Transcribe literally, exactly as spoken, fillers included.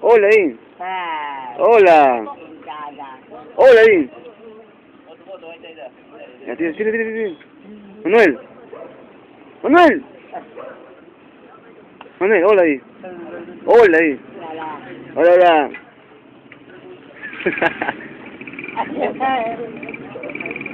Hola, ahí. Ah, Hola. pintada. Hola, ahí. Ya, tira, tira, tira, tira. Manuel. Manuel. Manuel, hola ahí. Hola ahí. Hola, hola. La, la.